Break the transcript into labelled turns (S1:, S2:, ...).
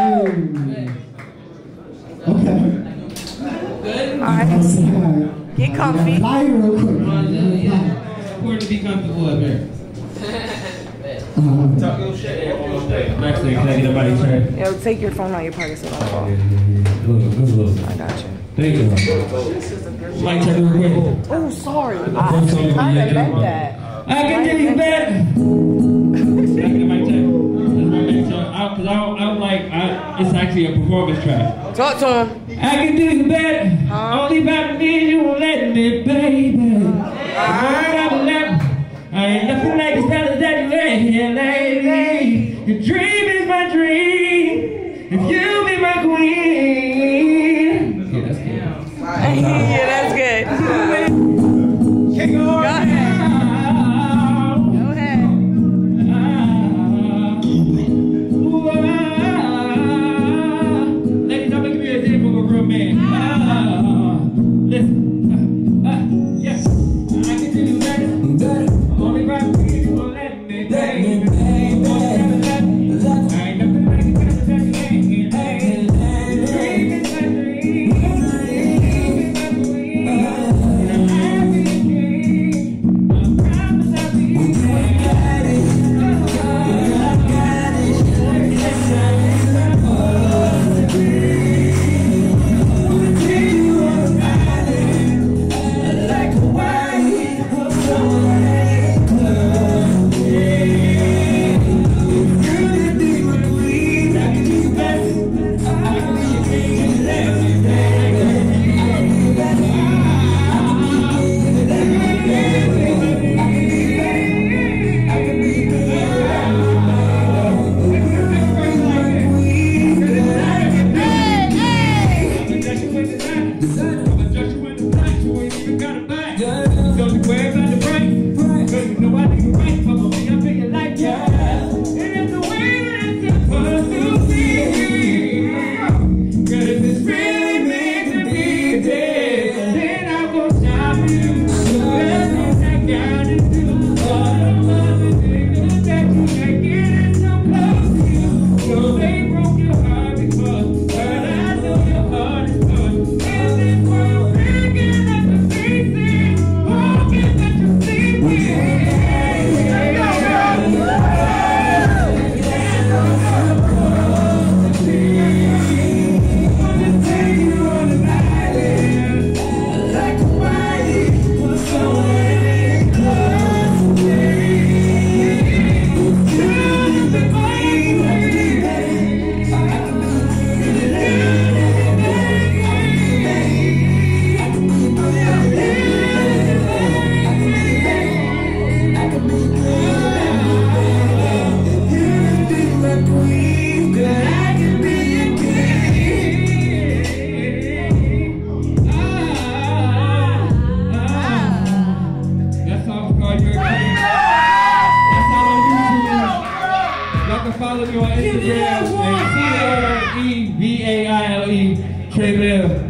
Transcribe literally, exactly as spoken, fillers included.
S1: Okay.
S2: Alright. Get comfy.
S1: Fly real quick.
S3: Important to be comfortable up here.
S1: Uh,
S3: Talk your shit. Actually, can I get a mic check?
S2: Yo, take your phone out your pocket so don't fall. I got you.
S3: Thank you. Mic check real quick.
S2: Oh, sorry. I kind of meant that.
S3: I can do you better. Can I get a mic check? That's my mic check. Because I'm, I'm like, I, it's actually a performance track.
S2: Talk to him.
S3: I can do you better.
S2: Huh?
S3: Only about me, you won't let me, baby. I ain't nothing like the fellas that you lay here lately. Your dream is my dream. If you be my queen. Yeah, that's good.
S2: Yeah, that's good.
S3: Go
S2: ahead. Go ahead.
S3: Ladies, I'm gonna give you a example of a real man. Listen. Yes. I can do better. Only by me, you won't let me, baby. I ain't nothing like the fellas that you ain't here lately. Dream is my dream. Follow me on Instagram, T R E V A I L E, Tre'Vaile.